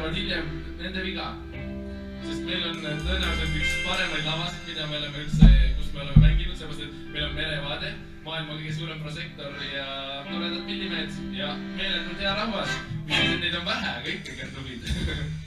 tunnevad hiljem nende viga. Sest meil on tõenäoliselt üks paremaid lavasid, mida me oleme üldse, kus me oleme mänginud, seepärast, et meil on merevaade, maailma kõige suurem prosektor ja toredad pillimehed ja meeletult hea rahvas. Mis neid on vähe, kõik on tublid.